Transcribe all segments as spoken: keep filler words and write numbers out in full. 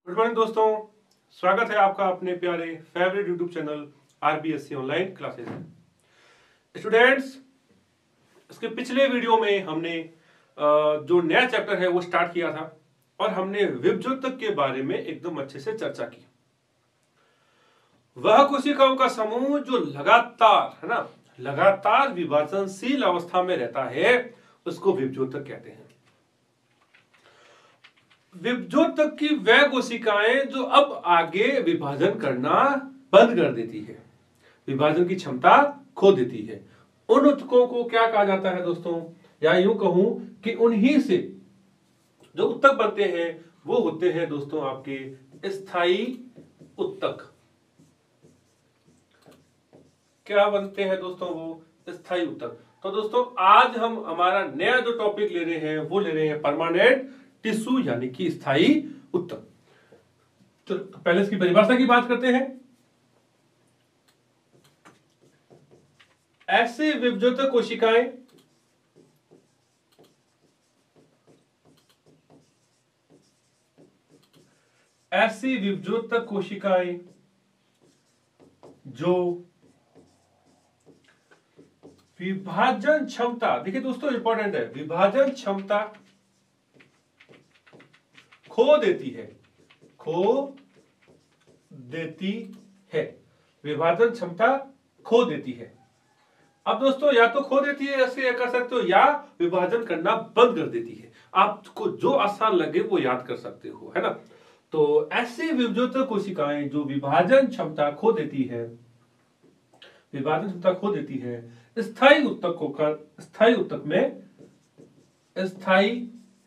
Good morning दोस्तों, स्वागत है आपका अपने प्यारे favourite YouTube channel RBSC online classes में। स्टूडेंट्स, इसके पिछले वीडियो में हमने जो नया चैप्टर है वो स्टार्ट किया था और हमने विभज्योतक के बारे में एकदम अच्छे से चर्चा की। वह कोशिकाओं का समूह जो लगातार है ना लगातार विभाजनशील अवस्था में रहता है उसको विभज्योतक कहते हैं। विभज्योतक की वह कोशिकाएं जो अब आगे विभाजन करना बंद कर देती है, विभाजन की क्षमता खो देती है, उन ऊतकों को क्या कहा जाता है दोस्तों? या यूं कहूं कि उन्हीं से जो ऊतक बनते हैं वो होते हैं दोस्तों आपके स्थायी ऊतक। क्या बनते हैं दोस्तों? वो स्थायी ऊतक। तो दोस्तों आज हम हमारा नया जो टॉपिक ले रहे हैं वो ले रहे हैं परमानेंट टिश्यू यानी कि स्थायी ऊतक। तो पहले इसकी परिभाषा की बात करते हैं। ऐसे विभज्योतक कोशिकाएं ऐसी विभज्योतक कोशिकाएं जो विभाजन क्षमता, देखिए दोस्तों इंपॉर्टेंट है, विभाजन क्षमता खो देती है खो देती है विभाजन क्षमता खो देती है। अब दोस्तों या तो खो देती है, ऐसे कर सकते हो, या विभाजन करना बंद कर देती है। आपको जो आसान लगे वो याद कर सकते हो, है ना। तो ऐसी विभज्योतक कोशिकाएं जो विभाजन क्षमता खो देती है विभाजन क्षमता खो देती है स्थायी ऊतक को कर स्थायी ऊतक में स्थायी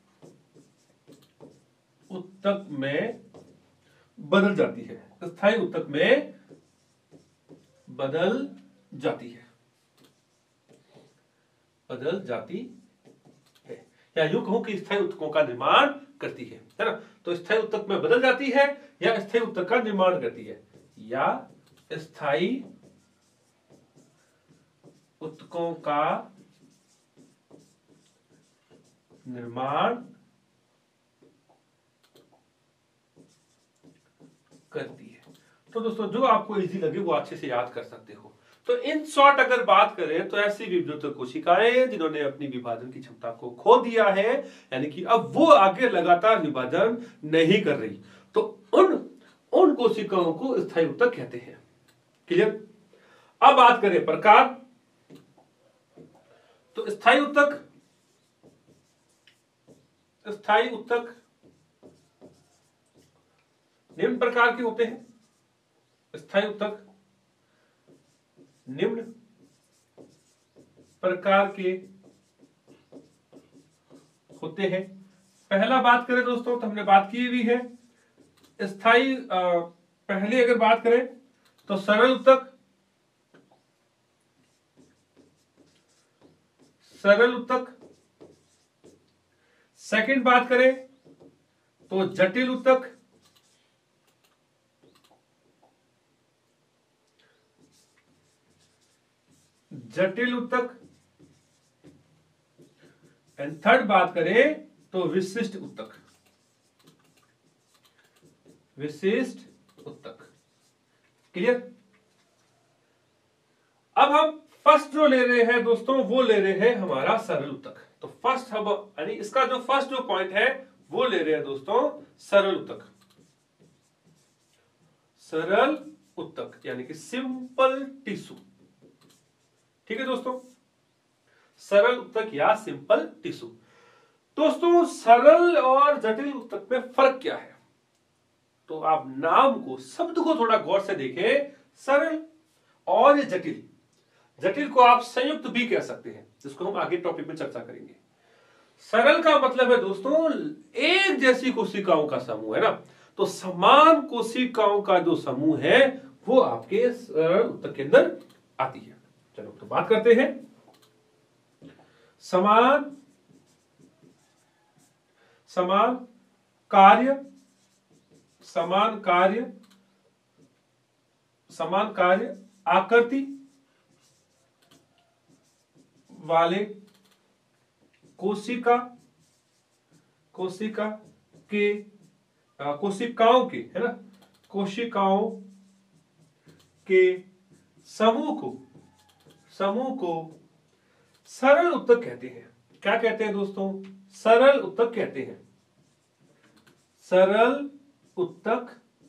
ऊतक में बदल जाती है स्थायी ऊतक में बदल जाती है बदल जाती है या यूं कहूं कि स्थायी ऊतकों का निर्माण करती है है ना। तो स्थायी ऊतक में बदल जाती है या स्थायी ऊतक का निर्माण करती है या स्थायी ऊतकों का निर्माण करती है। तो दोस्तों जो आपको इजी लगे वो अच्छे से याद कर सकते हो। तो इन शॉर्ट अगर बात करें तो ऐसी विभज्योतक कोशिकाएं जिन्होंने अपनी विभाजन की क्षमता को खो दिया है, यानी कि अब वो आगे लगातार विभाजन नहीं कर रही, तो उन उन कोशिकाओं को स्थायी ऊतक कहते हैं। क्लियर? अब बात करें प्रकार, तो स्थायी ऊतक स्थायी ऊतक निम्न प्रकार के होते हैं। स्थायी ऊतक निम्न प्रकार के होते हैं। पहला बात करें दोस्तों तो हमने बात की हुई है स्थायी, पहले अगर बात करें तो सरल ऊतक सरल ऊतक सेकंड बात करें तो जटिल ऊतक, जटिल ऊतक एंड थर्ड बात करें तो विशिष्ट ऊतक विशिष्ट ऊतक। क्लियर? अब हम फर्स्ट जो ले रहे हैं दोस्तों वो ले रहे हैं हमारा सरल ऊतक। तो फर्स्ट हम यानी इसका जो फर्स्ट जो पॉइंट है वो ले रहे हैं दोस्तों सरल ऊतक सरल ऊतक यानी कि सिंपल टिश्यू। ठीक है दोस्तों, सरल ऊतक या सिंपल टिश्यू। दोस्तों सरल और जटिल ऊतक में फर्क क्या है? तो आप नाम को, शब्द को थोड़ा गौर से देखें। सरल और जटिल, जटिल को आप संयुक्त भी कह सकते हैं, जिसको हम आगे टॉपिक में चर्चा करेंगे। सरल का मतलब है दोस्तों एक जैसी कोशिकाओं का समूह, है ना। तो समान कोशिकाओं का जो समूह है वो आपके सरल ऊतक के अंदर आती है। चलो तो बात करते हैं समान समान कार्य समान कार्य समान कार्य आकृति वाले कोशिका कोशिका के कोशिकाओं के, है ना, कोशिकाओं के समूह को समूह को सरल उत्तक कहते हैं। क्या कहते हैं दोस्तों? सरल उत्तक कहते हैं। सरल उत्तक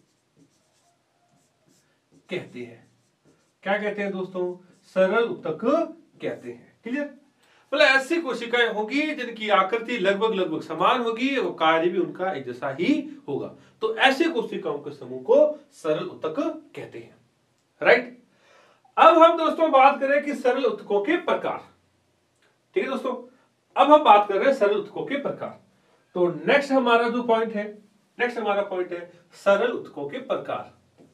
कहते हैं। क्या कहते हैं दोस्तों? सरल उत्तक कहते हैं। क्लियर? मतलब ऐसी कोशिकाएं होंगी जिनकी आकृति लगभग लगभग समान होगी और कार्य भी उनका एक जैसा ही होगा, तो ऐसे कोशिकाओं के समूह को सरल उत्तक कहते हैं। राइट? अब हम दोस्तों बात करें कि सरल उत्तकों के प्रकार। ठीक है दोस्तों, अब हम बात कर रहे हैं सरल उत्तकों के प्रकार। तो नेक्स्ट हमारा जो पॉइंट है, नेक्स्ट हमारा पॉइंट है सरल उत्तकों के प्रकार।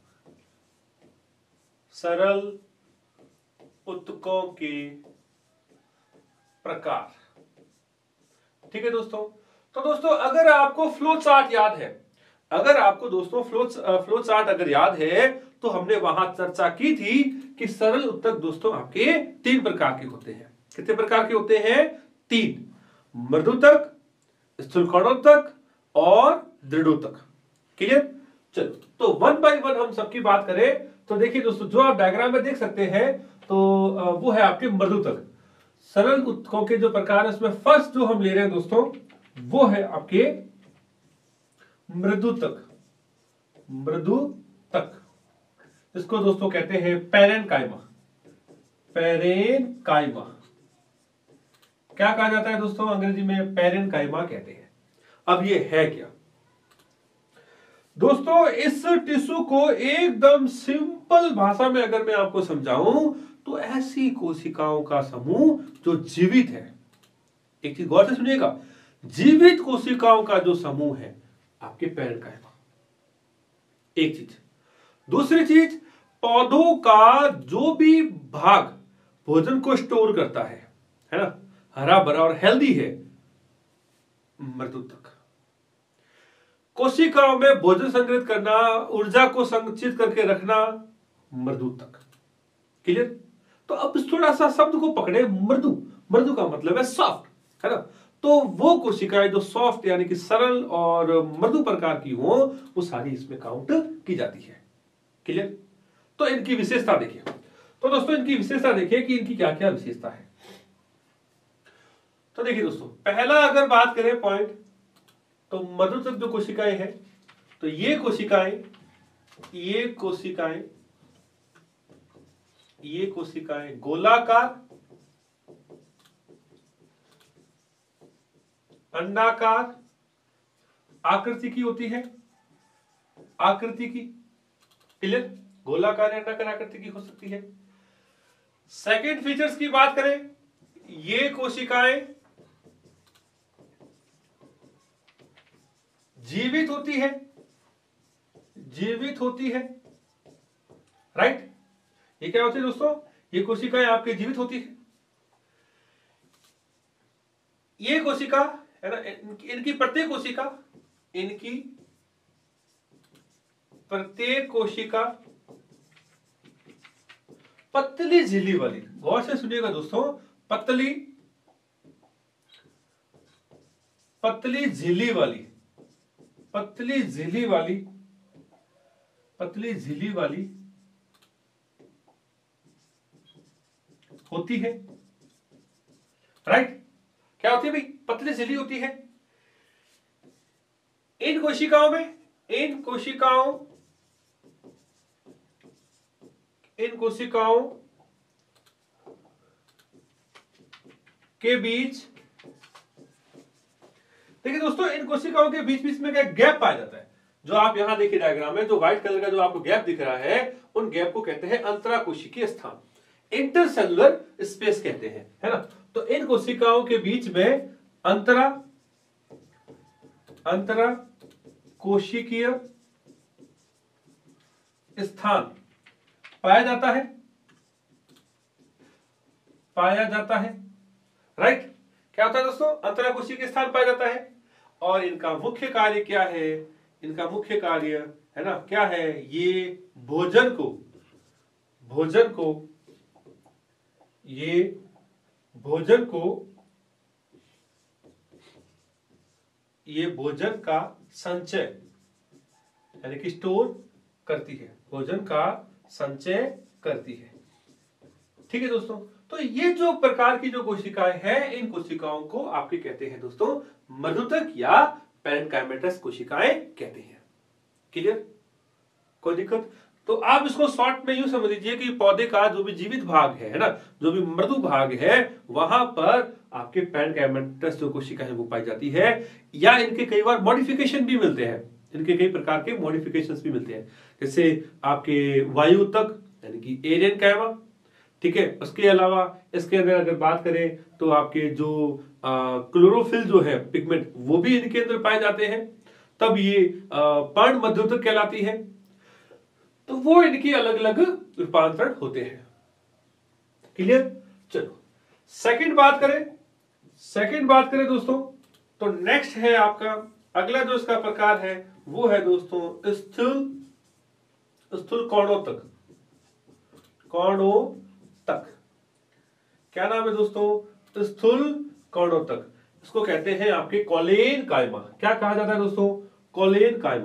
सरल उत्तकों के प्रकार। ठीक है दोस्तों, तो दोस्तों अगर आपको फ्लो चार्ट याद है, अगर आपको दोस्तों फ्लो फ्लो चार्ट अगर याद है, तो हमने वहां चर्चा की थी कि सरल उत्तक दोस्तों आपके तीन प्रकार के होते हैं। कितने प्रकार के होते हैं? तीन। मृदुतक, स्थूलकोणोत्तक और दृढ़ोत्तक। क्लियर? चलो, तो वन बाय वन हम सबकी बात करें तो देखिए दोस्तों, जो आप डायग्राम में देख सकते हैं तो वो है आपके मृदुतक। सरल उत्तकों के जो प्रकार है उसमें फर्स्ट जो हम ले रहे हैं दोस्तों, वो है आपके मृदुतक। मृदुतक इसको दोस्तों कहते हैं पैरेनकाइमा। पैरेनकाइमा क्या कहा जाता है दोस्तों? अंग्रेजी में पैरेनकाइमा कहते हैं। अब ये है क्या दोस्तों? इस टिश्यू को एकदम सिंपल भाषा में अगर मैं आपको समझाऊं तो ऐसी कोशिकाओं का समूह जो जीवित है। एक चीज गौर से सुनिएगा, जीवित कोशिकाओं का जो समूह है आपके पैरेनकाइमा। एक चीज। दूसरी चीज, पौधों का जो भी भाग भोजन को स्टोर करता है, है ना, हरा भरा और हेल्दी है, मृदुतक। कोशिकाओं में भोजन संग्रहित करना, ऊर्जा को संचित करके रखना, मृदुतक। क्लियर? तो अब थोड़ा सा शब्द को पकड़े, मृदु। मृदु का मतलब है सॉफ्ट, है ना, तो वो कोशिकाएं जो सॉफ्ट यानी कि सरल और मृदु प्रकार की हो, वो सारी इसमें काउंट की जाती है। क्लियर? तो इनकी विशेषता देखिए। तो दोस्तों इनकी विशेषता देखिए कि इनकी क्या क्या विशेषता है। तो देखिए दोस्तों, पहला अगर बात करें पॉइंट, तो मृदुतक जो कोशिकाएं हैं, तो ये कोशिकाएं ये कोशिकाएं ये कोशिकाएं गोलाकार, अंडाकार आकृति की होती है। आकृति की। क्लियर? गोलाकार या अंडाकार आकृति की हो सकती है। सेकेंड फीचर्स की बात करें, ये कोशिकाएं जीवित होती है। जीवित होती है। राइट? ये क्या होती है दोस्तों? ये कोशिकाएं आपके जीवित होती है। ये कोशिका है ना, इनकी प्रत्येक कोशिका इनकी प्रत्येक कोशिका पतली झिल्ली वाली। गौर से सुनिएगा दोस्तों, पतली पतली झिल्ली वाली पतली झिल्ली वाली पतली झिल्ली वाली होती है। राइट? क्या होती है भाई? पतली झिल्ली होती है। इन कोशिकाओं में इन कोशिकाओं इन कोशिकाओं के बीच, देखिए दोस्तों, इन कोशिकाओं के बीच बीच में क्या गैप पाया जाता है। जो आप यहां देखिए डायग्राम में, जो व्हाइट कलर का जो आपको गैप दिख रहा है, उन गैप को कहते हैं अंतराकोशिकीय स्थान, इंटरसेलुलर स्पेस कहते हैं, है ना। तो इन कोशिकाओं के बीच में अंतरा अंतरा कोशिकीय स्थान पाया जाता है पाया जाता है राइट? क्या होता है दोस्तों? अंतराकोशिकीय स्थान पाया जाता है। और इनका मुख्य कार्य क्या है? इनका मुख्य कार्य है ना, क्या है? ये भोजन को भोजन को ये भोजन को ये भोजन का संचय यानी कि स्टोर करती है, भोजन का संचय करती है। ठीक है दोस्तों, तो ये जो प्रकार की जो कोशिकाएं हैं, इन कोशिकाओं को आपके कहते हैं दोस्तों मृदुतक या पैरेन्काइमेटस कोशिकाएं कहते हैं। क्लियर? कोई दिक्कत? तो आप इसको शॉर्ट में यूं समझ लीजिए कि पौधे का जो भी जीवित भाग है ना, जो भी मृदु भाग है, वहां पर आपके पैरेन्काइमेटस जो कोशिका है वो पाई जाती है, या इनके कई बार मॉडिफिकेशन भी मिलते हैं, इनके कई प्रकार के मॉडिफिकेशंस भी मिलते हैं, जैसे आपके वायुतक यानी कि एरियनकाइमा। ठीक है, उसके अलावा इसके अंदर अगर बात करें तो आपके जो क्लोरोफिल जो है पिगमेंट, वो भी इनके अंदर पाए जाते हैं, तब ये पर्ण मध्योतक कहलाती है। तो वो इनके अलग अलग रूपांतरण होते हैं। क्लियर? चलो सेकंड बात करें, सेकंड बात करें दोस्तों, तो नेक्स्ट है आपका अगला जो इसका प्रकार है वो है दोस्तों स्थूल स्थूल कौणोतक। कौणोतक क्या नाम है दोस्तों? स्थूल कौणोतक। इसको कहते हैं आपके कॉलेन कायमा। क्या कहा जाता है दोस्तों? कॉलेन कायमा।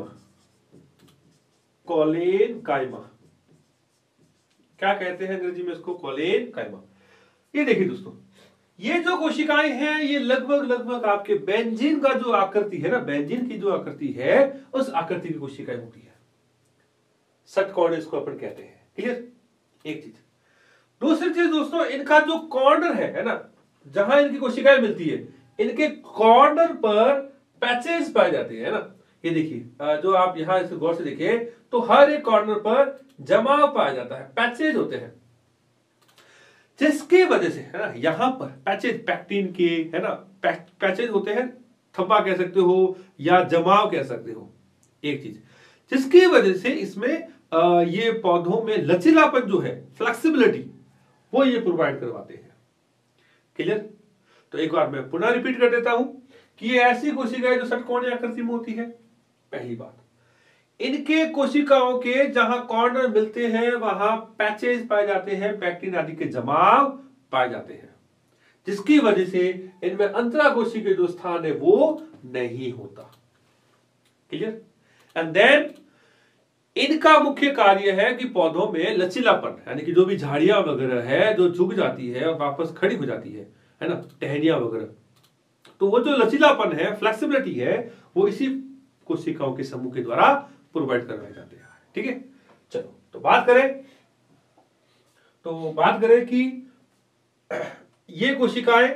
कॉलेन कायमा क्या कहते हैं अंग्रेजी में इसको? कॉलेन कायमा। ये देखिए दोस्तों, ये जो कोशिकाएं हैं ये लगभग लगभग आपके बेंजीन का जो आकृति है ना, बेंजीन की जो आकृति है उस आकृति की कोशिकाएं होती है। षटकोण इसको अपन कहते हैं। क्लियर? एक चीज। दूसरी चीज दोस्तों, इनका जो कॉर्नर है है ना, जहां इनकी कोशिकाएं मिलती है, इनके कॉर्नर पर पैचेस पाए जाते हैं ना। ये देखिए, जो आप यहां इसे गौर से देखें तो हर एक कॉर्नर पर जमाव पाया जाता है, पैचेज होते हैं, जिसकी वजह से है ना यहां पर पैचेज पैक्टिन के है ना पैचेज होते हैं, थप्पा कह सकते हो या जमाव कह सकते हो। एक चीज जिसकी वजह से इसमें आ, ये पौधों में लचीलापन जो है, फ्लेक्सिबिलिटी, वो ये प्रोवाइड करवाते हैं। क्लियर? तो एक बार मैं पुनः रिपीट कर देता हूं कि ये ऐसी कोशिकाएं जो षटकोणीय आकृति में होती है। पहली बात, इनके कोशिकाओं के जहां कॉर्नर मिलते हैं वहां पैचेज पाए जाते हैं, पैक्टिन आदि के जमाव पाए जाते हैं, जिसकी वजह से इनमें अंतराकोशिकीय जो स्थान है वो नहीं होता। क्लियर? एंड देन इनका मुख्य कार्य है कि पौधों में लचीलापन, यानी कि जो भी झाड़ियां वगैरह है जो झुक जाती है और वापस खड़ी हो जाती है है ना, टहनियां वगैरह, तो वो जो लचीलापन है, फ्लेक्सिबिलिटी है, वो इसी कोशिकाओं के समूह के द्वारा प्रोवाइड करवाए जाते हैं। ठीक है? चलो तो बात करें तो बात करें कि ये कोशिकाएं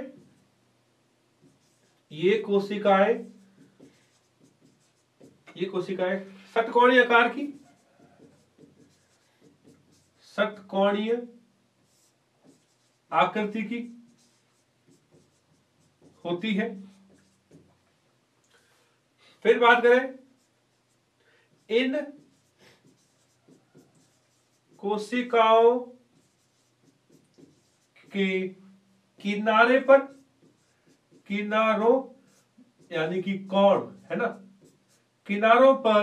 ये कोशिकाएं ये कोशिकाएं षटकोणीय आकार की, षटकोणीय आकृति की होती है। फिर बात करें, इन कोशिकाओं के किनारे पर, किनारों यानी कि कोण है ना, किनारों पर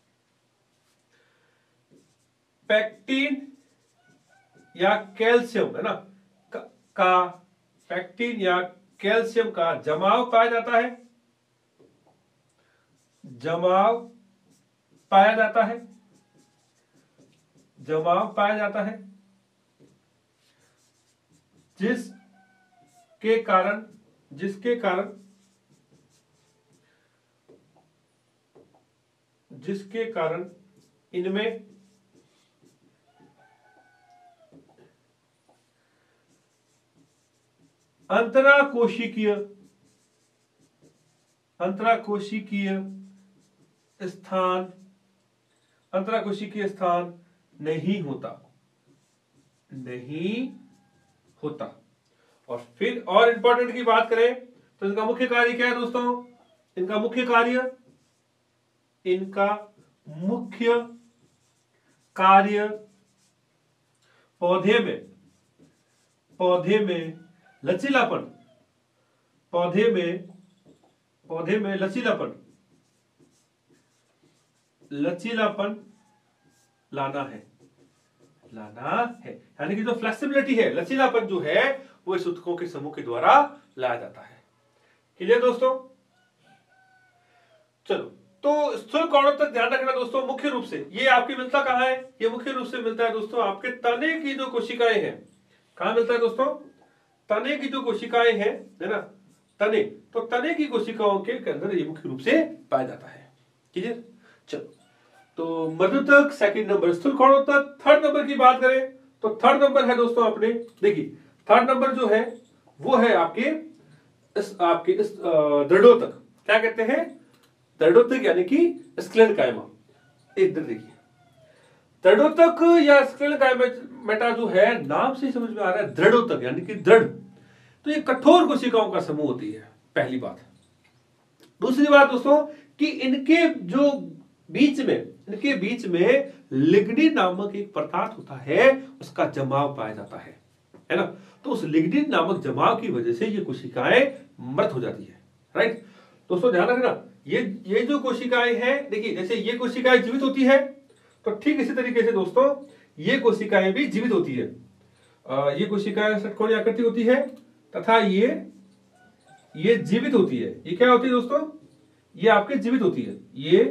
पैक्टिन या कैल्शियम है ना का पैक्टिन या कैल्शियम का जमाव पाया जाता है, जमाव पाया जाता है जमाव पाया जाता है जिसके कारण जिसके कारण जिसके कारण इनमें अंतराकोशिकीय अंतराकोशिकीय स्थान अंतराकोशिकीय स्थान नहीं होता नहीं होता और फिर और इंपॉर्टेंट की बात करें तो इनका मुख्य कार्य क्या है दोस्तों? इनका मुख्य कार्य इनका मुख्य कार्य पौधे में पौधे में लचीलापन पौधे में पौधे में लचीलापन लचीलापन लाना है लाना है यानी कि जो फ्लेक्सिबिलिटी है, लचीलापन जो है, वो इस ऊतकों के समूह के द्वारा लाया जाता है। क्लियर दोस्तों? चलो तो स्थूल कणों तक ध्यान रखना दोस्तों, मुख्य रूप से ये आपकी मिलता कहाँ है, ये मुख्य रूप से मिलता है दोस्तों आपके तने की जो कोशिकाएं हैं। कहाँ मिलता है दोस्तों, तने की जो कोशिकाएं हैं, है ना, तने, तो तने की कोशिकाओं के अंदर ये मुख्य रूप से पाया जाता है। क्लियर, चलो, तो मध्य तक सेकंड नंबर, स्थूल कणों तक थर्ड नंबर की बात करें तो थर्ड नंबर है दोस्तों अपने, देखिए थर्ड नंबर जो है वो है आपके इस आपके इस दृढ़ोतक, क्या कहते हैं, दृढ़ोतक यानी कि स्क्लेरकाइमा। इधर देखिए, दृढ़ोतक या स्क्लेरकाइमा जो है, नाम से समझ में आ रहा है दृढ़ोतक यानी कि दृढ़, तो ये कठोर कोशिकाओं का समूह होती है, पहली बात। दूसरी बात दोस्तों कि इनके जो बीच में इनके बीच में लिग्निन नामक एक पदार्थ होता है, उसका जमाव पाया जाता है, है ना, तो उस लिग्निन नामक जमाव की वजह से ये कोशिकाएं मृत हो जाती है। राइट दोस्तों, ध्यान रखना, ये ये जो कोशिकाएं हैं, देखिए जैसे ये कोशिकाएं जीवित होती है, तो ठीक इसी तरीके से दोस्तों ये कोशिकाएं भी जीवित होती है। आ, ये कोशिकाएं षटकोणीय आकृति होती है तथा ये ये जीवित होती है। ये क्या होती है दोस्तों, ये आपके जीवित होती है, ये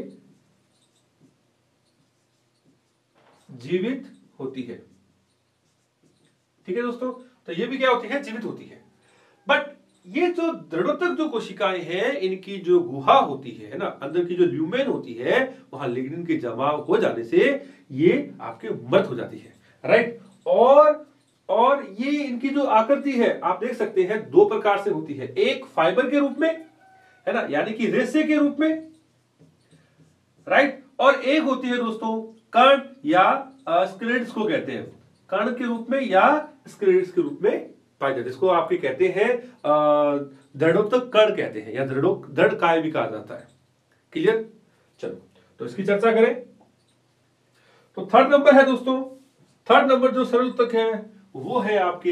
जीवित होती है। ठीक है दोस्तों, तो ये भी क्या होती है, जीवित होती है। बट ये जो दृढ़ोतक जो कोशिकाएं हैं, इनकी जो गुहा होती है ना, अंदर की जो ल्यूमेन होती है, वहां लिग्निन के जमाव हो जाने से ये आपके मृत हो जाती है। राइट, और और ये इनकी जो आकृति है आप देख सकते हैं दो प्रकार से होती है, एक फाइबर के रूप में, है ना, यानी कि रेशे के रूप में, राइट, और एक होती है दोस्तों कण या स्क्लेट्स को कहते हैं, कण के रूप में या स्क्लेट्स के रूप में पाए जाते हैं। इसको आपके कहते हैं दृढ़ोतक कण कहते हैं, या दृढ़ो दृढ़ काय भी कहा जाता है। क्लियर, चलो तो इसकी चर्चा करें। तो थर्ड नंबर है दोस्तों, थर्ड नंबर जो सरल ऊतक है वो है आपके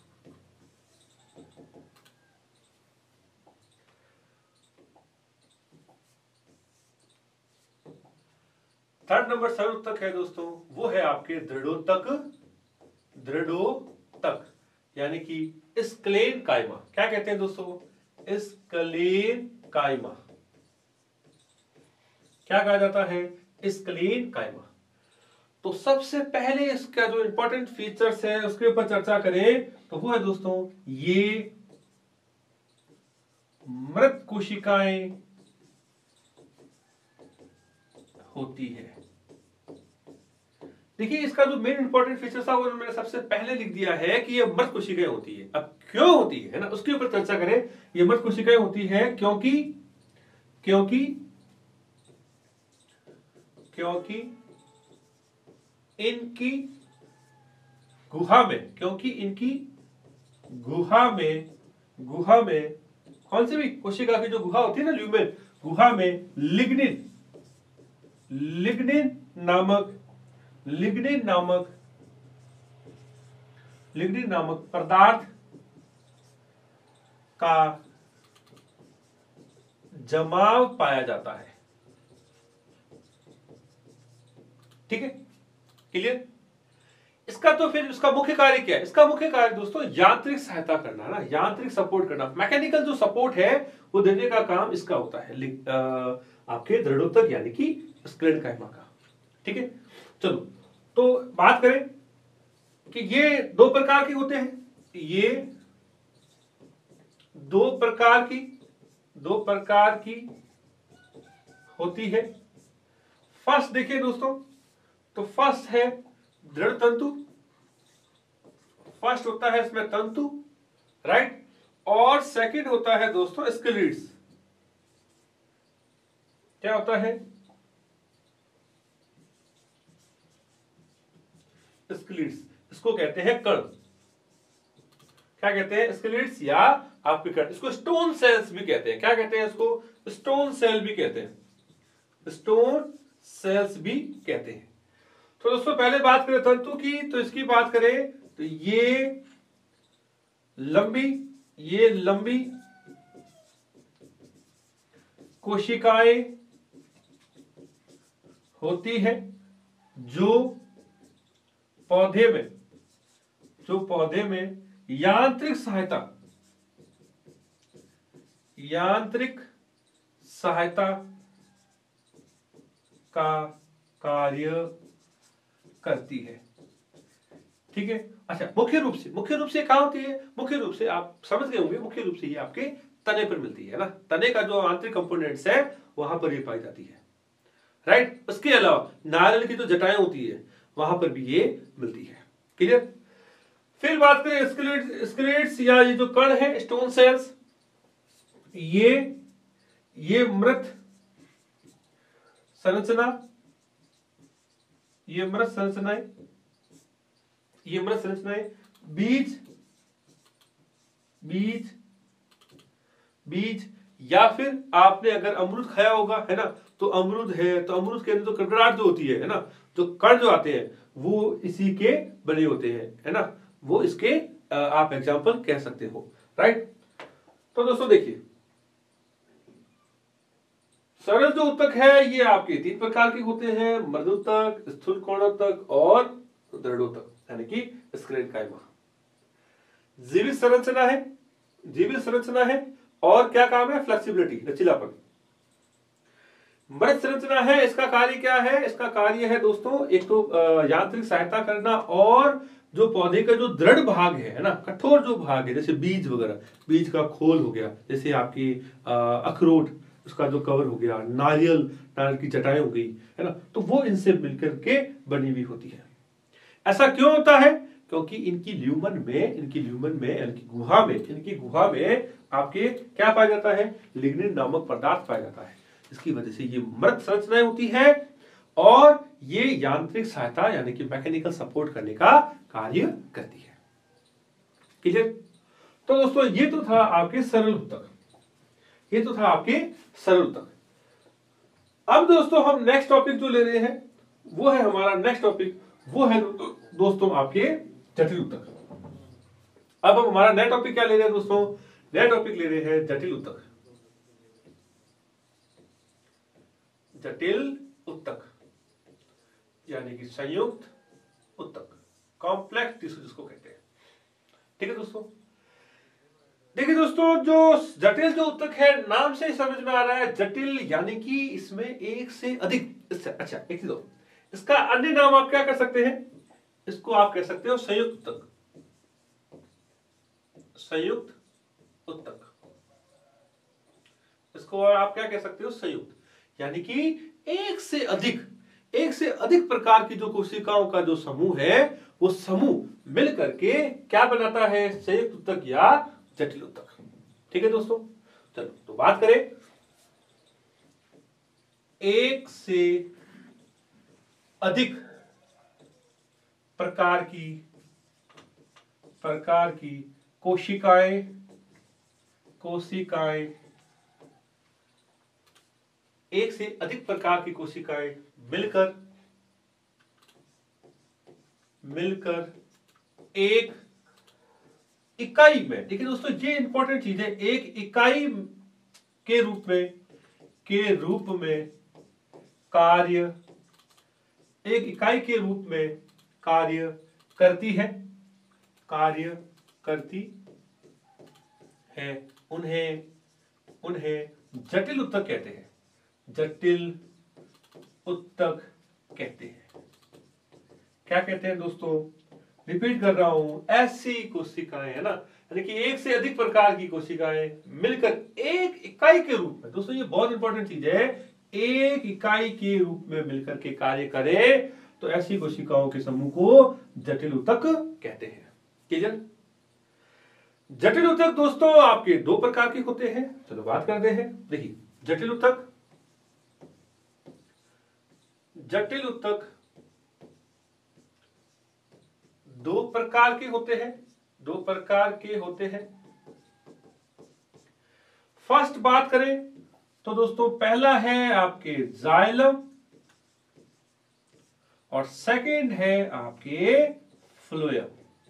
थर्ड नंबर सरल ऊतक है दोस्तों, वो है आपके दृढ़ोतक, दृढ़ोतक यानी कि स्क्लेन कायमा। क्या कहते हैं दोस्तों, स्क्लेन कायमा। क्या कहा जाता है, स्क्लेन कायमा। तो सबसे पहले इसका जो इंपॉर्टेंट फीचर्स है उसके ऊपर चर्चा करें तो वो है दोस्तों ये मृत कोशिकाएं होती है। देखिए इसका जो मेन इंपॉर्टेंट फीचर था वो मैंने सबसे पहले लिख दिया है कि ये मृत कोशिकाएं होती है। अब क्यों होती है ना, उसके ऊपर चर्चा करें। ये मृत कोशिकाएं होती है क्योंकि क्योंकि क्योंकि इनकी गुहा में क्योंकि इनकी गुहा में गुहा में कौन सी भी कोशिका की जो गुहा होती है ना, ल्यूमेन, गुहा में लिग्निन लिग्निन नामक लिग्निन नामक लिग्निन नामक पदार्थ का जमाव पाया जाता है। ठीक है, क्लियर। इसका तो फिर इसका मुख्य कार्य क्या है, इसका मुख्य कार्य दोस्तों यांत्रिक सहायता करना ना, यांत्रिक सपोर्ट करना, मैकेनिकल जो सपोर्ट है वो देने का काम इसका होता है, आ, आपके दृढ़ोतक यानी कि स्क्लेन कायमा का। ठीक है, चलो तो बात करें कि ये दो प्रकार के होते हैं, ये दो प्रकार की दो प्रकार की होती है। फर्स्ट देखिए दोस्तों, तो फर्स्ट है दृढ़ तंतु, फर्स्ट होता है इसमें तंतु, राइट, और सेकंड होता है दोस्तों स्क्लीट्स। क्या होता है, स्क्लीट्स, इसको कहते हैं कण। क्या कहते हैं, स्क्लीट्स या आपके कण। इसको स्टोन सेल्स भी कहते हैं। क्या कहते हैं इसको, स्टोन सेल भी कहते हैं, स्टोन सेल्स भी कहते हैं। तो दोस्तों पहले बात करें तंतु की, तो इसकी बात करें तो ये लंबी ये लंबी कोशिकाएं होती है जो पौधे में जो पौधे में यांत्रिक सहायता यांत्रिक सहायता का कार्य करती है। ठीक है, अच्छा मुख्य रूप से मुख्य रूप से कहां होती है? मुख्य रूप से आप समझ गए होंगे, मुख्य रूप से ये आपके तने पर मिलती है ना, तने का जो आंतरिक कंपोनेंट्स है वहां पर ये पाई जाती है, राइट। उसके अलावा नारियल की जो जटाएं होती है वहां पर भी ये मिलती है। क्लियर। फिर बात करें स्केलेट स्केलेट्स या ये जो कण है स्टोन सेल्स, ये ये मृत संरचना, ये मृत संरचनाएं, ये मृत संरचनाएं बीज बीज बीज या फिर आपने अगर अमरूद खाया होगा है ना, तो अमरूद है तो अमरूद के अंदर जो कड़कड़ाहट जो होती है है ना, जो कण जो आते हैं वो इसी के बने होते हैं है ना, वो इसके आप एग्जाम्पल कह सकते हो, राइट। तो दोस्तों देखिए, सरल जो उत्तक है ये आपके तीन प्रकार के होते हैं, मृदुत्तक, स्थूल कोणोत्तक और दृढ़ोत्तक, यानी कि स्क्लेरल कायमा। जीवित संरचना है, जीवित संरचना है और क्या काम है? फ्लेक्सिबिलिटी, लचीलापन। मृत संरचना है, इसका कार्य क्या है? इसका कार्य है दोस्तों एक तो यांत्रिक सहायता करना, और जो पौधे का जो दृढ़ भाग है ना, कठोर जो भाग है, जैसे बीज वगैरह, बीज का खोल हो गया, जैसे आपकी अखरोट उसका जो कवर हो गया, नारियल नारियल की जटाएं हो गई है ना, तो वो इनसे मिलकर के बनी हुई होती है। ऐसा क्यों होता है? क्योंकि इनकी ल्यूमन में इनकी ल्यूमन में इनकी गुहा में इनकी गुहा में आपके क्या पाया जाता है? लिग्निन नामक पदार्थ पाया जाता है। इसकी वजह से ये मृत संरचनाएं होती है और ये यांत्रिक सहायता यानी कि मैकेनिकल सपोर्ट करने का कार्य करती है। क्लियर। तो दोस्तों ये तो था आपके सरल उत्तक, ये तो था आपके सरल उत्तक। अब दोस्तों हम नेक्स्ट टॉपिक जो ले रहे हैं वो है हमारा नेक्स्ट टॉपिक वो है दोस्तों आपके जटिल उत्तक। अब हम हमारा नया टॉपिक क्या ले रहे हैं दोस्तों? नया टॉपिक ले रहे हैं जटिल उत्तक। जटिल उत्तक यानी कि संयुक्त उत्तक, कॉम्प्लेक्स टिश्यू जिसको कहते हैं। ठीक है दोस्तों। देखिए दोस्तों, जो जटिल जो उत्तक है नाम से समझ में आ रहा है जटिल, यानी कि इसमें एक से अधिक, अच्छा एक चीज, इसका अन्य नाम आप क्या कर सकते हैं? इसको आप कह सकते हो संयुक्त उत्तक, संयुक्त उत्तक। इसको और आप क्या कह सकते हो? संयुक्त, यानी कि एक से अधिक एक से अधिक प्रकार की जो कोशिकाओं का जो समूह है वो समूह मिल करके क्या बनाता है? संयुक्त उत्तक या जटिल उत्तक। ठीक है दोस्तों। चलो तो बात करें एक से अधिक प्रकार की प्रकार की कोशिकाएं कोशिकाएं एक से अधिक प्रकार की कोशिकाएं मिलकर मिलकर एक इकाई में, देखिए दोस्तों ये इंपॉर्टेंट चीज है, एक इकाई के रूप में के रूप में कार्य एक इकाई के रूप में कार्य करती है कार्य करती है उन्हें उन्हें जटिल उत्तक कहते हैं जटिल उत्तक कहते हैं। क्या कहते हैं दोस्तों? रिपीट कर रहा हूं, ऐसी कोशिकाएं है ना, यानी कि एक से अधिक प्रकार की कोशिकाएं मिलकर एक इकाई के रूप में, दोस्तों ये बहुत इंपॉर्टेंट चीज है, एक इकाई के रूप में मिलकर के कार्य करे तो ऐसी कोशिकाओं के समूह को जटिल उत्तक कहते हैं। क्लियर। जटिल उत्तक दोस्तों आपके दो प्रकार के होते हैं, चलो बात करते हैं। देखिए जटिल उत्तक जटिल उत्तक दो प्रकार के होते हैं दो प्रकार के होते हैं। फर्स्ट बात करें तो दोस्तों पहला है आपके जाइलम और सेकंड है आपके फ्लोएम।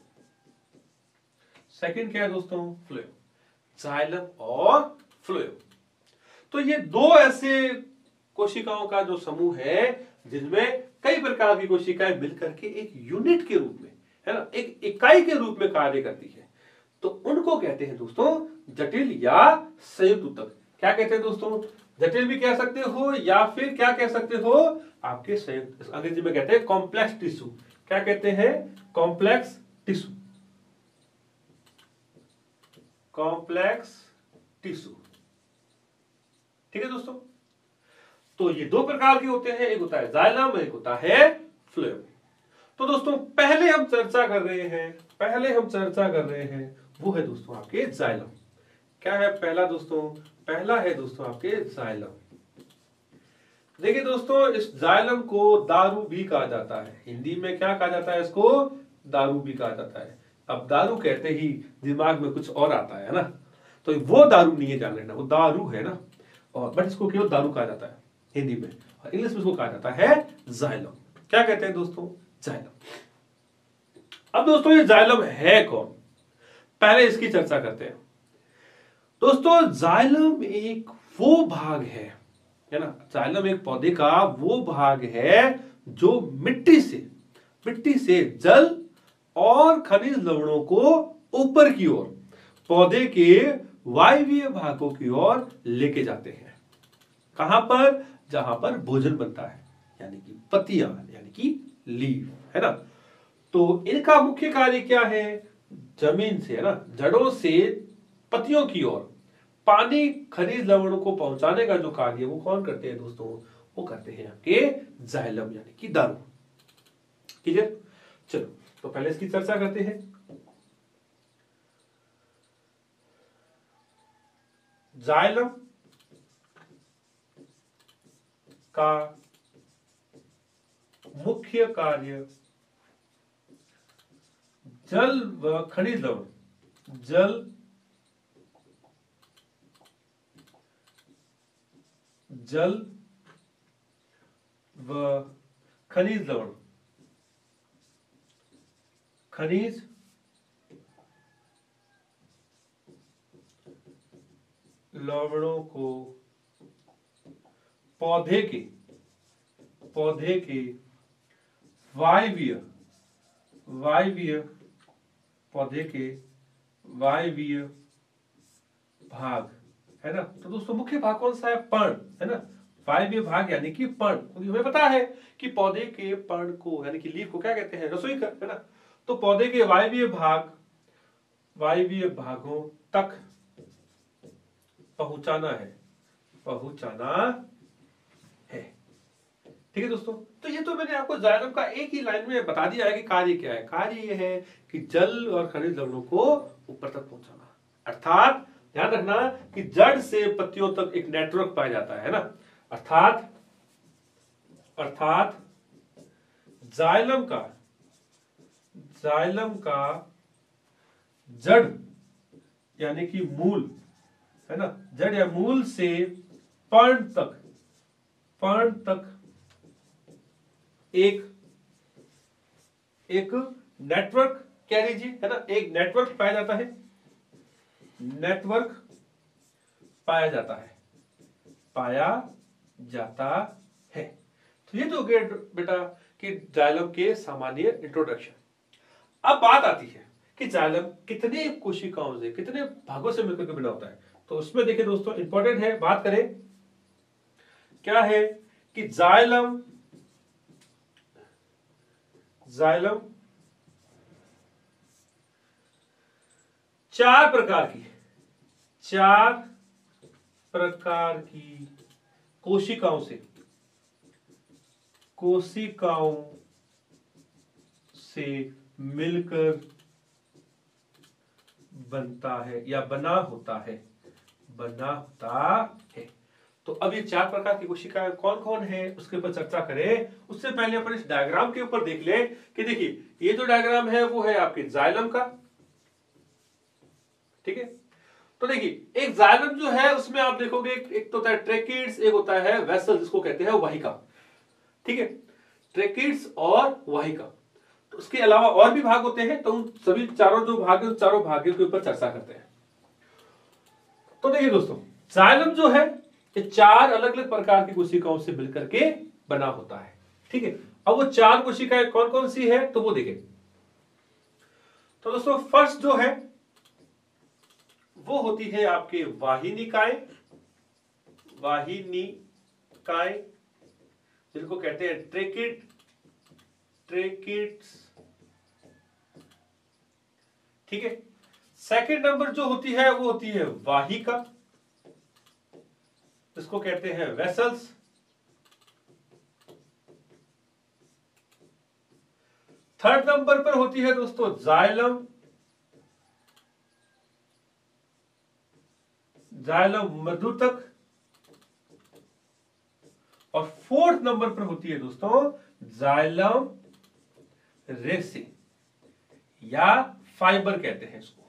सेकंड क्या है दोस्तों? फ्लोएम। जाइलम और फ्लोएम, तो ये दो ऐसे कोशिकाओं का जो समूह है जिनमें कई प्रकार की कोशिकाएं मिलकर के एक यूनिट के रूप में है ना, एक इकाई के रूप में कार्य करती है, तो उनको कहते हैं दोस्तों जटिल या संयुक्त उत्तक। क्या कहते हैं दोस्तों? जटिल भी कह सकते हो या फिर क्या कह सकते हो, आपके संयुक्त, अंग्रेजी में कहते हैं कॉम्प्लेक्स टिश्यू। क्या कहते हैं? Complex tissue, complex tissue. ठीक है दोस्तों, तो ये दो प्रकार के होते हैं, एक होता है जाइलम, एक होता है फ्लोएम। तो दोस्तों पहले हम चर्चा कर रहे हैं, पहले हम चर्चा कर रहे हैं वो है दोस्तों आपके जाइलम। क्या है पहला दोस्तों? पहला है दोस्तों आपके जाइलम। देखिए दोस्तों, इस जाइलम को दारू भी कहा जाता है। हिंदी में क्या कहा जाता है? इसको दारू भी कहा जाता है। अब दारू कहते ही दिमाग में कुछ और आता है ना, तो वो दारू नहीं है, जान लेना, वो दारू है ना, और बट इसको केवल दारू कहा जाता है हिंदी में, और इंग्लिश में इसको कहा जाता है जाइलम। क्या कहते हैं दोस्तों? जाइलम। अब दोस्तों ये जाइलम है कौन, पहले इसकी चर्चा करते हैं। दोस्तों जाइलम एक वो भाग है, है ना, जाइलम एक पौधे का वो भाग है जो मिट्टी से मिट्टी से जल और खनिज लवणों को ऊपर की ओर पौधे के वायवीय भागों की ओर लेके जाते हैं। कहां पर? जहां पर भोजन बनता है, यानी कि पत्तियां, यानी कि लीव, है ना। तो इनका मुख्य कार्य क्या है? जमीन से, है ना, जड़ों से पत्तियों की ओर पानी, खनिज लवणों को पहुंचाने का जो कार्य है वो कौन करते हैं दोस्तों? वो करते हैं आपके जाइलम, यानी कि दारू। क्लियर? चलो तो पहले इसकी चर्चा करते हैं। जाइलम का मुख्य कार्य जल व खनिज लवण, जल जल व खनिज लवण, खनिज लवणों को पौधे के पौधे के वायवीय वायवीय पौधे के वायवीय भाग, है ना। तो दोस्तों मुख्य भाग कौन सा है? पर्ण, है ना। वायवीय भाग यानी कि पर्ण, क्योंकि हमें पता है कि पौधे के पर्ण को, यानी कि लीफ को क्या कहते हैं? रसोई कर, है ना। तो पौधे के वायवीय भाग वायवीय भागों तक पहुंचाना है पहुंचाना है। ठीक है दोस्तों, तो ये तो मैंने आपको जाइलम का एक ही लाइन में बता दिया है कि कार्य क्या है। कार्य ये है कि जल और खनिज लवणों को ऊपर तक पहुंचाना, अर्थात ध्यान रखना कि जड़ से पत्तियों तक एक नेटवर्क पाया जाता है ना, अर्थात अर्थात जाइलम का जाइलम का जड़ यानी कि मूल, है ना, जड़ या मूल से पर्ण तक पर्ण तक एक एक नेटवर्क, कह लीजिए, है ना, एक नेटवर्क पाया जाता है नेटवर्क पाया जाता है पाया जाता है। तो ये तो हो गया बेटा कि जाइलम के सामान्य इंट्रोडक्शन। अब बात आती है कि जाइलम कितने कोशिकाओं से, कितने भागों से मिलकर बना होता है। तो उसमें देखिए दोस्तों, इंपॉर्टेंट है, बात करें क्या है कि जाइलम जाइलम चार प्रकार की चार प्रकार की कोशिकाओं से कोशिकाओं से मिलकर बनता है या बना होता है बना होता है। तो अब ये चार प्रकार की कोशिकाएं कौन कौन है उसके ऊपर चर्चा करें। उससे पहले अपन इस डायग्राम के ऊपर देख ले कि देखिए ये जो डायग्राम है वो है आपके जाइलम का, ठीक है। तो देखिए एक जाइलम जो है उसमें आप देखोगे एक तो होता है ट्रेकिड्स, एक होता है वेसल जिसको कहते हैं वाहिका, ठीक है, ट्रेकिड्स और वाहिका। तो उसके अलावा और भी भाग होते हैं, तो उन सभी चारों जो भाग है उन चारों भागों के ऊपर चर्चा करते हैं। तो देखिए दोस्तों, जाइलम जो है ये चार अलग अलग प्रकार की कोशिकाओं से मिलकर के बना होता है, ठीक है। अब वो चार कोशिकाएं कौन कौन सी है तो वो देखें। तो दोस्तों फर्स्ट जो है वो होती है आपके वाहिनिकाएं वाहिनिकाएं, जिनको कहते हैं ट्रेकिड, ट्रेकिड्स। ठीक है। सेकंड नंबर जो होती है वो होती है वाहिका, इसको कहते हैं वेसल्स। थर्ड नंबर पर होती है दोस्तों जाइलम, जाइलम मृदुतक। और फोर्थ नंबर पर होती है दोस्तों जाइलम रेसे या फाइबर कहते हैं इसको।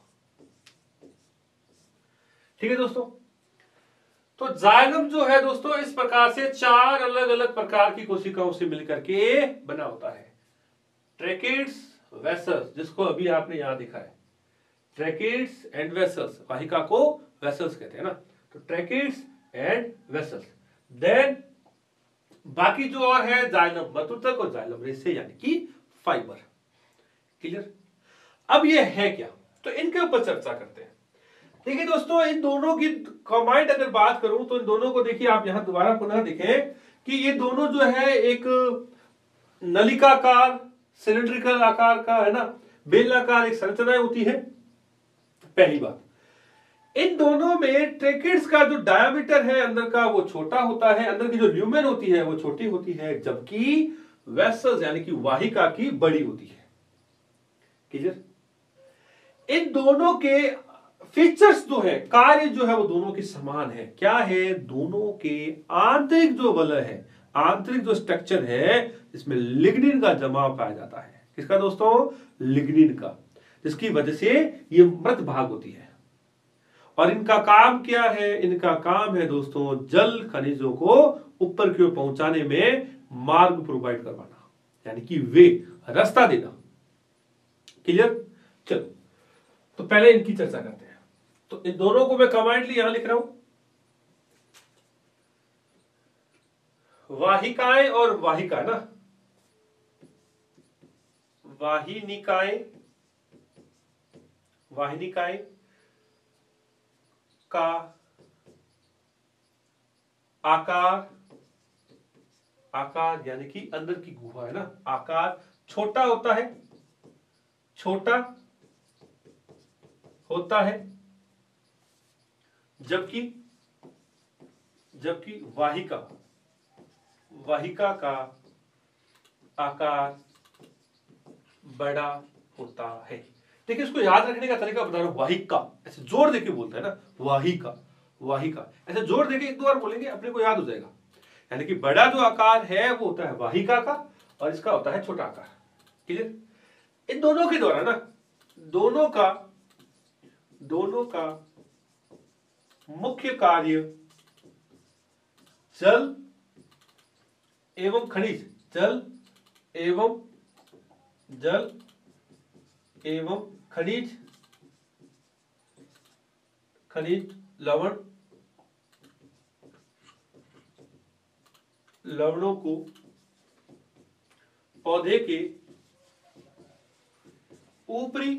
ठीक है दोस्तों। तो जाइलम जो है दोस्तों इस प्रकार से चार अलग अलग प्रकार की कोशिकाओं से मिलकर के बना होता है। ट्रेकिड्स, वेसल्स, जिसको अभी आपने यहां देखा है, ट्रेकिड्स एंड वेसल्स, वाहिका को वेसल्स कहते हैं ना, तो ट्रेकिड्स एंड वेसल्स। देन बाकी जो और है जाइलम मृदुतक और जाइलम रेसे यानी कि फाइबर। क्लियर। अब ये है क्या, तो इनके ऊपर चर्चा करते हैं। देखिए दोस्तों, इन दोनों की कंबाइंड अगर बात करूं तो इन दोनों को देखिए आप यहां दोबारा पुनः देखें कि ये दोनों जो है एक नलिकाकार सिलिंड्रिकल आकार का है ना, बेलनाकार एक संरचना होती है। पहली बात, इन दोनों में ट्रेकिड्स का जो डायामीटर है अंदर का वो छोटा होता है, अंदर की जो ल्यूमेन होती है वो छोटी होती है, जबकि वेसल्स यानी कि वाहिका की बड़ी होती है। क्लियर। इन दोनों के फीचर्स जो है, कार्य जो है वो दोनों के समान है। क्या है, दोनों के आंतरिक जो वलय है, आंतरिक जो स्ट्रक्चर है, इसमें लिग्निन का जमाव पाया जाता है। किसका दोस्तों, लिग्निन का, जिसकी वजह से ये मृत भाग होती है। और इनका काम क्या है, इनका काम है दोस्तों जल खनिजों को ऊपर की ओर पहुंचाने में मार्ग प्रोवाइड करवाना, यानी कि वे, रास्ता देना। क्लियर। चलो तो पहले इनकी चर्चा करते हैं। तो इन दोनों को मैं कमांडली यहां लिख रहा हूं, वाहिकाएं और वाहिका ना, वाहिनिकाएं, वाहिनिकाएं का आकार, आकार यानी कि अंदर की गुहा है ना, आकार छोटा होता है, छोटा होता है, जबकि जबकि वाहिका, वाहिका का आकार बड़ा होता है। देखिए इसको याद रखने का तरीका बता रहा हूं, वाहिका ऐसे जोर देके बोलता है ना, वाहिका, वाहिका ऐसे जोर देके एक दो बार बोलेंगे, अपने को याद हो जाएगा। यानी कि बड़ा जो आकार है वो होता है वाहिका का और इसका होता है छोटा आकार। क्लियर। इन दोनों के द्वारा ना, दोनों का दोनों का मुख्य कार्य जल एवं खनिज, जल एवं जल एवं खनिज, खनिज लवण, लवणों को पौधे के ऊपरी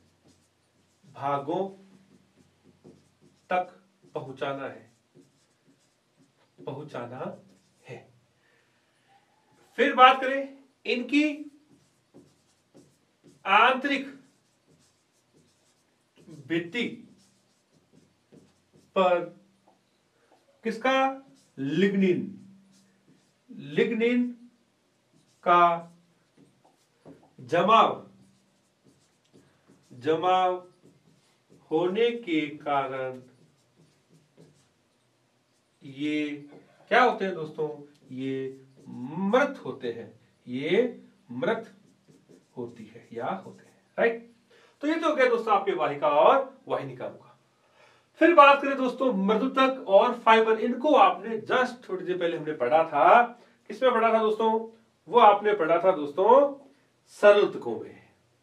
भागों तक पहुंचाना है, पहुंचाना है। फिर बात करें इनकी आंतरिक भित्ति पर, किसका, लिग्निन, लिग्निन का जमाव जमाव होने के कारण ये क्या होते हैं दोस्तों, ये मृत होते हैं, ये मृत होती है या होते हैं। राइट। तो ये तो हो गया दोस्तों आपके वाहिका और वाहिनिकाओं का। फिर बात करें दोस्तों मृदुतक और फाइबर, इनको आपने जस्ट थोड़ी देर पहले हमने पढ़ा था। किसमें पढ़ा था दोस्तों, वो आपने पढ़ा था दोस्तों सरलतकों में।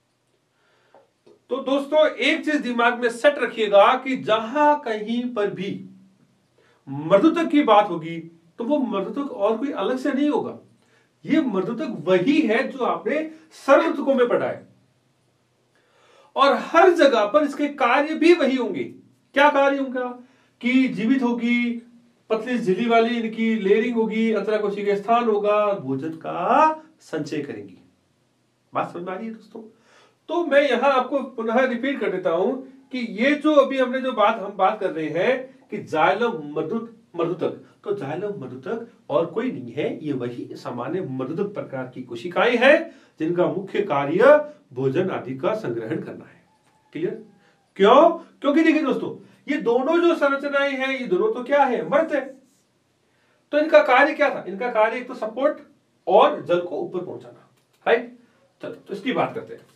तो दोस्तों एक चीज दिमाग में सेट रखिएगा कि जहां कहीं पर भी मृदुतक की बात होगी तो वो मृदुतक और कोई अलग से नहीं होगा, ये मृदुतक वही है जो आपने सरलतकों में पढ़ा है। और हर जगह पर इसके कार्य भी वही होंगे। क्या कार्य होगा, कि जीवित होगी, पतली झिल्ली वाली इनकी लेयरिंग होगी, अंतराकोशिकीय स्थान होगा, भोजन का संचय करेंगी। बात समझ में आ रही है दोस्तों? तो मैं यहां आपको पुनः रिपीट कर देता हूं कि ये जो अभी हमने जो बात हम बात कर रहे हैं कि जाइलम मर्दुत मर्दुतक, तो जाइलम मर्दुतक और कोई नहीं है, ये वही सामान्य मर्दुतक प्रकार की कोशिकाएं हैं जिनका मुख्य कार्य भोजन आदि का संग्रहण करना है। क्लियर? क्यों? क्योंकि देखिए दोस्तों, ये दोनों जो संरचनाएं हैं ये दोनों तो क्या है? मृत है। तो इनका कार्य क्या था? इनका कार्य एक तो सपोर्ट और जल को ऊपर पहुंचाना। राइट? चलो तो इसकी बात करते हैं।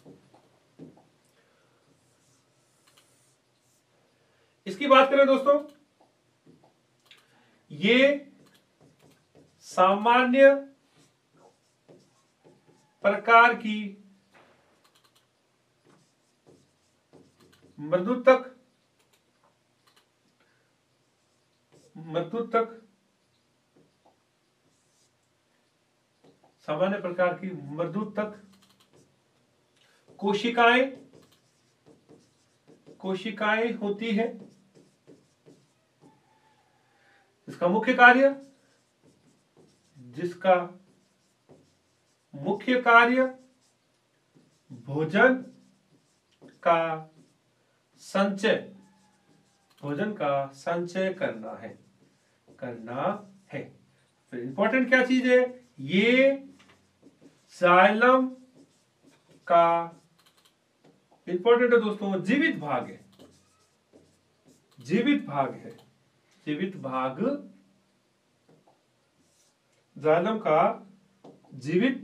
इसकी बात करें दोस्तों, ये सामान्य प्रकार की मर्दुतक मर्दुतक सामान्य प्रकार की मर्दुतक कोशिकाएं कोशिकाएं होती है। इसका मुख्य कार्य जिसका मुख्य कार्य भोजन का संचय भोजन का संचय करना है करना है फिर इंपॉर्टेंट क्या चीज है? ये जाइलम का इंपॉर्टेंट है दोस्तों, जीवित भाग है जीवित भाग है जीवित भाग जाइलम का जीवित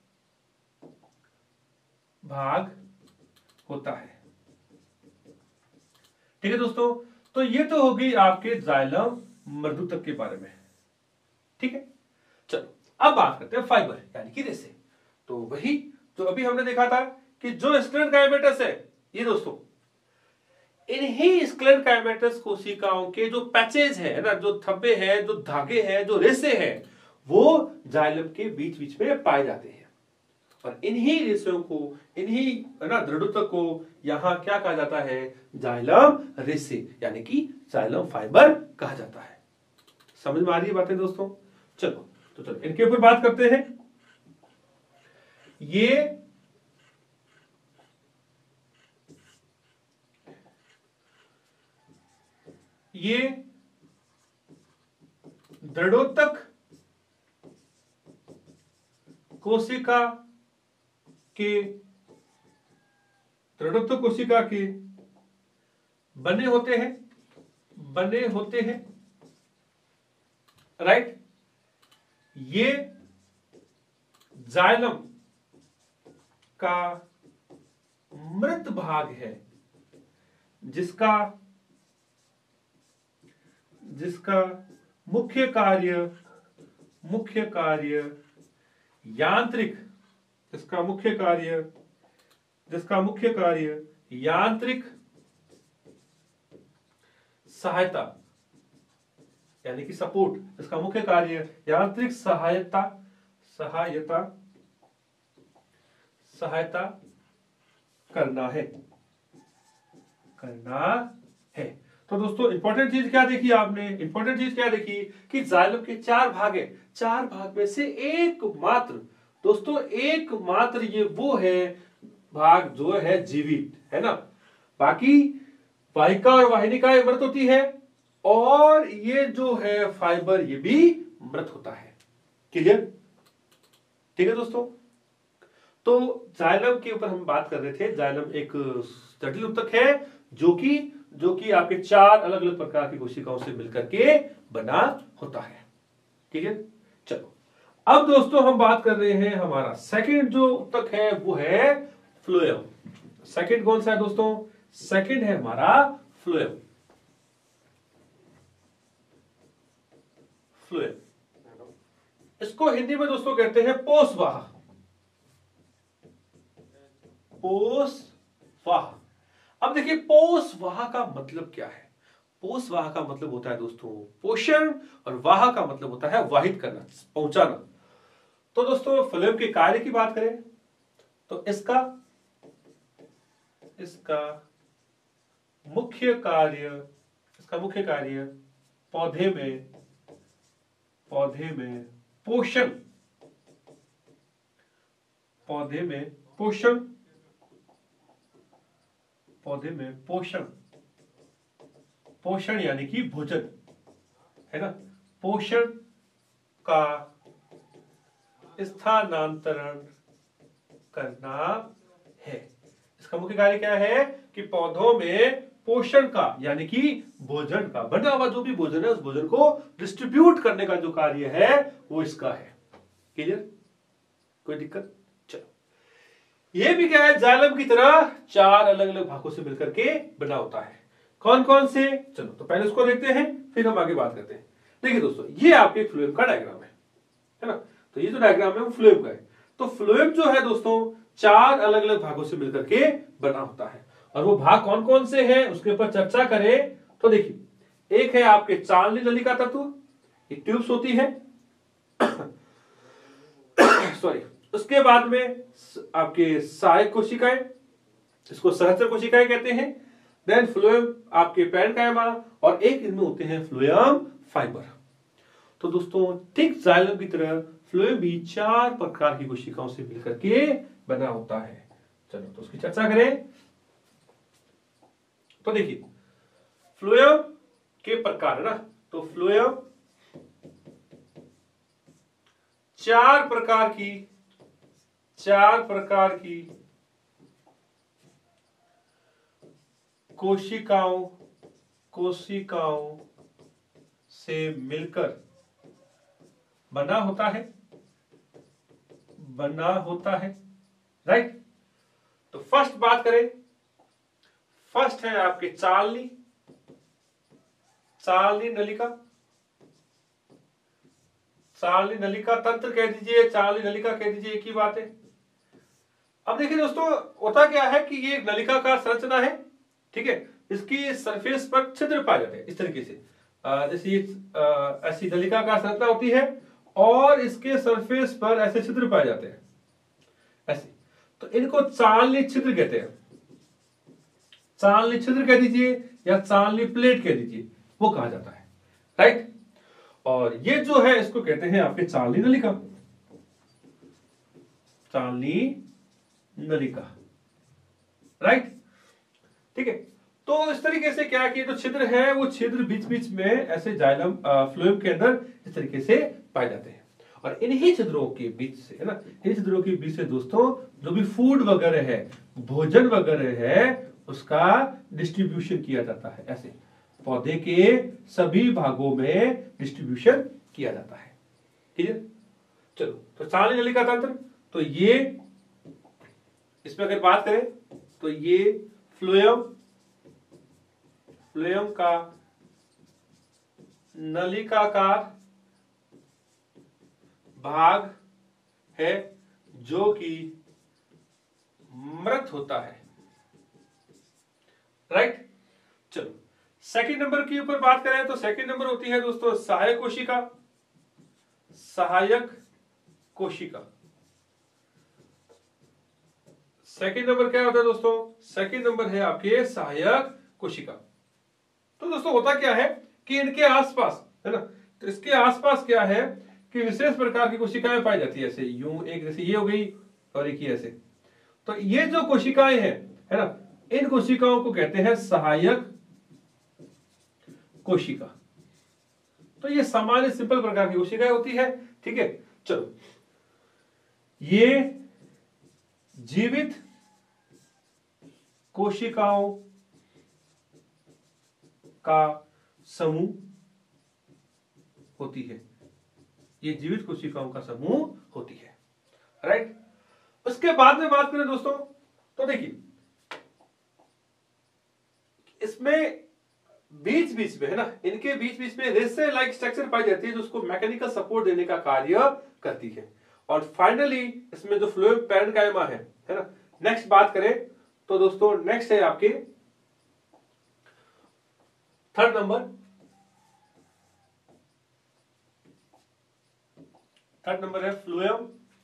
भाग होता है। ठीक है दोस्तों, तो ये तो होगी आपके जाइलम मर्दुतक के बारे में। ठीक है, चलो अब बात करते हैं फाइबर यानी कि रेसे। तो वही जो अभी हमने देखा था कि जो स्क्लेरोकाइमेटस है, ये दोस्तों इन्हीं स्क्लेरोकाइमेटस कोशिकाओं के जो पैचेज है ना, जो थब्बे हैं, जो धागे हैं, जो रेसे हैं, वो जाइलम के बीच बीच में पाए जाते हैं। और इन्हीं रेसों को, इन्हीं है ना दृढ़ोतक को यहां क्या कहा जाता है? जाइलम रेसे यानी कि जाइलम फाइबर कहा जाता है। समझ में आ रही है बातें दोस्तों? चलो तो चलो इनके ऊपर बात करते हैं। ये ये दृढ़ोतक कोशिका के दृढ़ोतक कोशिका के बने होते हैं बने होते हैं राइट। ये जाइलम का मृत भाग है जिसका जिसका मुख्य कार्य मुख्य कार्य यांत्रिक जिसका मुख्य कार्य जिसका मुख्य कार्य यांत्रिक सहायता यानी कि सपोर्ट इसका मुख्य कार्य यांत्रिक सहायता सहायता सहायता करना है करना है। तो दोस्तों इंपॉर्टेंट चीज क्या देखी आपने? इंपॉर्टेंट चीज क्या देखी कि जाइलम के चार भाग है, चार भाग में से एक मात्र दोस्तों एक मात्र ये वो है भाग जो है जीवित है ना। बाकी वाहिका और वाहिनिका मृत होती है और ये जो है फाइबर ये भी मृत होता है। क्लियर? ठीक है दोस्तों, तो जाइलम के ऊपर हम बात कर रहे थे। जाइलम एक जटिल ऊतक है जो कि जो कि आपके चार अलग अलग प्रकार की कोशिकाओं से मिलकर के बना होता है। ठीक है, चलो अब दोस्तों हम बात कर रहे हैं हमारा सेकंड जो ऊतक है वो है फ्लोएम। सेकंड कौन सा है दोस्तों? सेकंड है हमारा फ्लोएम। फ्लोएम इसको हिंदी में दोस्तों कहते हैं पोषवाह। पोषवाह। अब देखिए पोषवाह का मतलब क्या है? पोषवाह का मतलब होता है दोस्तों पोषण और वाह का मतलब होता है वाहित करना, पहुंचाना। तो दोस्तों फ्लोएम के कार्य की बात करें तो इसका इसका मुख्य कार्य इसका मुख्य कार्य पौधे में पौधे में पोषण, पौधे में पोषण, पौधे में पोषण, पोषण यानी कि भोजन है ना, पोषण का स्थानांतरण करना है। इसका मुख्य कार्य क्या है कि पौधों में पोषण का यानी कि भोजन का बना हुआ जो भी भोजन है उस भोजन को डिस्ट्रीब्यूट करने का जो कार्य है वो इसका है। क्लियर? कोई दिक्कत? चलो, ये भी क्या है, जाइलम की तरह चार अलग अलग भागों से मिलकर के बना होता है। कौन कौन से? चलो तो पहले उसको देखते हैं फिर हम आगे बात करते हैं। देखिए दोस्तों, ये आपके फ्लोएम का डायग्राम है है ना। तो ये जो डायग्राम है वो फ्लोएम का है। तो फ्लोएम जो है दोस्तों चार अलग अलग भागों से मिलकर के बना होता है, और वो भाग कौन कौन से हैं उसके ऊपर चर्चा करें तो देखिए, एक है आपके चालनी नलिका तत्व, ये ट्यूब्स होती है सॉरी। उसके बाद में आपके सहायक कोशिकाएं, इसको सहस्त्र कोशिकाएं कहते हैं। देन फ्लोएम आपके पैरेन्काइमा, और एक इनमें होते हैं फ्लोएम फाइबर। तो दोस्तों ठीक जाइलम की तरह फ्लोएम भी चार प्रकार की कोशिकाओं से मिलकर के बना होता है। चलो तो उसकी चर्चा करें। तो देखिए फ्लोएम के प्रकार है ना, तो फ्लोएम चार प्रकार की चार प्रकार की कोशिकाओं कोशिकाओं से मिलकर बना होता है बना होता है राइट। तो फर्स्ट बात करें, फर्स्ट है आपके चालनी चालनी नलिका, चालनी नलिका तंत्र कह दीजिए, चालनी नलिका कह दीजिए, एक ही बात है। अब देखिए दोस्तों, होता क्या है कि ये नलिकाकार संरचना है, ठीक है। इसकी सरफेस पर छिद्र पाए जाते हैं इस तरीके से, जैसे ये ऐसी नलिकाकार संरचना होती है और इसके सरफेस पर ऐसे छिद्र पाए जाते हैं ऐसे, तो इनको चालनी छिद्र कहते हैं। चालनी छिद्र कह दीजिए या चालनी प्लेट कह दीजिए, वो कहा जाता है राइट। और ये जो है इसको कहते हैं आपके चालनी नलिका, चालनी नलिका राइट, ठीक है। तो इस तरीके से क्या कि जो छिद्र है वो छिद्र बीच बीच में ऐसे जाइलम फ्लोएम के अंदर इस तरीके से पाए जाते हैं, और इन्हीं छिद्रों के बीच से है ना, इन छिद्रों के बीच से दोस्तों जो भी फूड वगैरह है, भोजन वगैरह है, उसका डिस्ट्रीब्यूशन किया जाता है। ऐसे पौधे के सभी भागों में डिस्ट्रीब्यूशन किया जाता है। ठीक है, चलो तो चालनी नलिका तंत्र, तो ये इसमें अगर बात करें तो ये फ्लोएम फ्लोएम का नलिकाकार भाग है जो कि मृत होता है राइट। चलो सेकंड नंबर के ऊपर बात करें तो सेकंड नंबर होती है दोस्तों सहायक कोशिका, सहायक कोशिका। सेकंड नंबर क्या होता है दोस्तों, सेकंड नंबर है आपके सहायक कोशिका। तो दोस्तों होता क्या है कि इनके आसपास है ना, तो इसके आसपास क्या है कि विशेष प्रकार की कोशिकाएं पाई जाती है, ऐसे यूं एक जैसे ये हो गई और एक ही ऐसे। तो ये जो कोशिकाएं हैं है ना, इन कोशिकाओं को कहते हैं सहायक कोशिका। तो ये सामान्य सिंपल प्रकार की कोशिकाएं होती है, ठीक है। चलो ये जीवित कोशिकाओं का समूह होती है, ये जीवित कोशिकाओं का समूह होती है राइट। उसके बाद में बात करें दोस्तों तो देखिए इसमें बीच बीच में है ना, इनके बीच बीच में रेसे लाइक स्ट्रक्चर पाई जाती है जो उसको मैकेनिकल सपोर्ट देने का कार्य करती है। और फाइनली इसमें जो फ्लोएम पैरेन्काइमा है है ना। नेक्स्ट बात करें तो दोस्तों नेक्स्ट है आपके थर्ड नंबर, थर्ड नंबर है फ्लोएम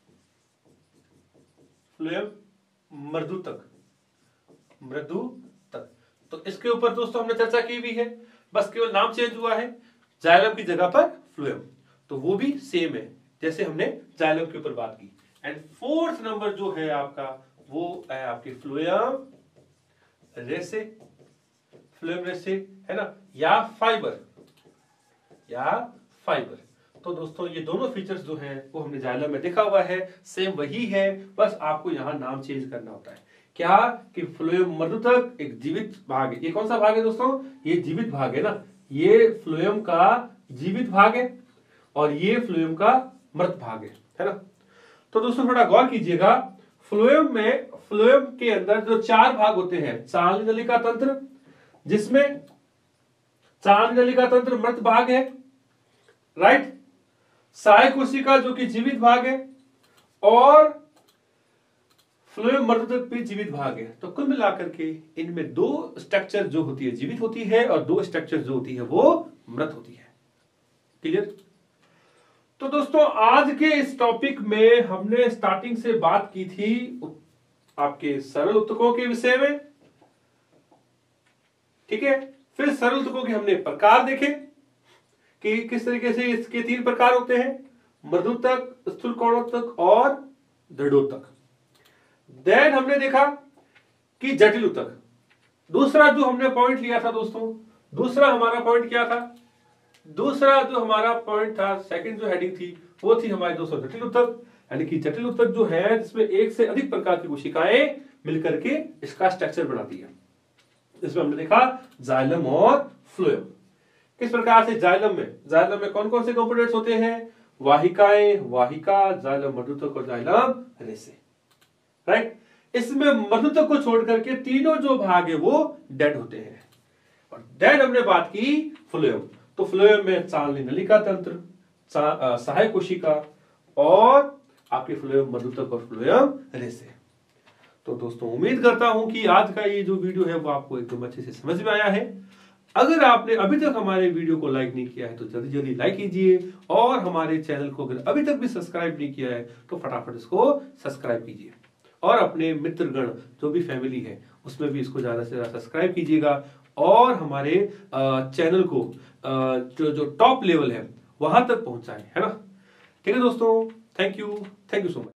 फ्लोएम मृदुतक मृदुतक। तो इसके ऊपर दोस्तों हमने चर्चा की भी है, बस केवल नाम चेंज हुआ है, जाइलम की जगह पर फ्लोएम। तो वो भी सेम है जैसे हमने जाइलम के ऊपर बात की। एंड फोर्थ नंबर जो है आपका वो है आपके फ्लोएम रेसे, फ्लोएम रेसे है ना, या फाइबर, या फाइबर। तो दोस्तों ये दोनों फीचर्स जो हैं वो हमने जाइलम में देखा हुआ है, सेम वही है, बस आपको यहां नाम चेंज करना होता है। क्या कि फ्लोएम मर्दूतक एक जीवित भाग है। ये कौन सा भाग है दोस्तों? ये जीवित भाग है ना, ये फ्लोएम का जीवित भाग है और ये फ्लोएम का मृत भाग है, है ना। तो दोस्तों थोड़ा गौर कीजिएगा, फ्लोएम में, फ्लोएम के अंदर जो चार भाग होते हैं, चालनी नलिका तंत्र, जिसमें चालनी नलिका तंत्र मृत भाग है, राइट, सहायक कोशिका जो कि जीवित भाग है, और फ्लोएम मर्दूतक भी जीवित भाग है। तो कुल मिलाकर के इनमें दो स्ट्रक्चर जो होती है जीवित होती है और दो स्ट्रक्चर जो होती है वो मृत होती है। क्लियर? तो दोस्तों आज के इस टॉपिक में हमने स्टार्टिंग से बात की थी आपके सरल उत्तकों के विषय में, ठीक है। फिर सरल उत्तकों के हमने प्रकार देखे कि किस तरीके से इसके तीन प्रकार होते हैं, मृदुतक, स्थूलकोणोत्तक और दृढ़ोत्तक। देन हमने देखा कि जटिल उत्तक। दूसरा जो हमने पॉइंट लिया था दोस्तों, दूसरा हमारा पॉइंट क्या था? दूसरा जो हमारा पॉइंट था, सेकंड जो हेडिंग थी वो थी हमारे दोस्तों जटिल उत्तक, यानी कि जटिल उत्तक जो है जिसमें एक से अधिक प्रकार की कोशिकाएं मिलकर के इसका स्ट्रक्चर बनाती है। इसमें हमने देखा जाइलम और फ्लोएम। किस प्रकार से जाइलम में, जाइलम में कौन कौन से कंपोनेंट्स होते हैं? वाहिकाएं, वाहिका, जाइलम मर्दूतक और जाइलम रेसे, राइट। इसमें मर्दूतक को छोड़ करके तीनों जो भाग है वो डेड होते हैं। और देन हमने बात की फ्लोएम। तो फ्लोएम में चालनी नलिका तंत्र, सहायक कोशिका और आपके फ्लोएम मर्दूतक और फ्लोएम रेसे। तो दोस्तों उम्मीद करता हूं कि आज का ये जो वीडियो है वो आपको एकदम अच्छे से समझ में आया है। अगर आपने अभी तक हमारे वीडियो को लाइक नहीं किया है तो जल्दी जल्दी लाइक कीजिए, और हमारे चैनल को अगर अभी तक भी सब्सक्राइब नहीं किया है तो फटाफट इसको सब्सक्राइब कीजिए, और अपने मित्रगण जो भी फैमिली है उसमें भी इसको ज्यादा से ज्यादा सब्सक्राइब कीजिएगा, और हमारे चैनल को जो जो टॉप लेवल है वहां तक पहुंचाएं, है ना। ठीक है दोस्तों, thank you, thank you so much.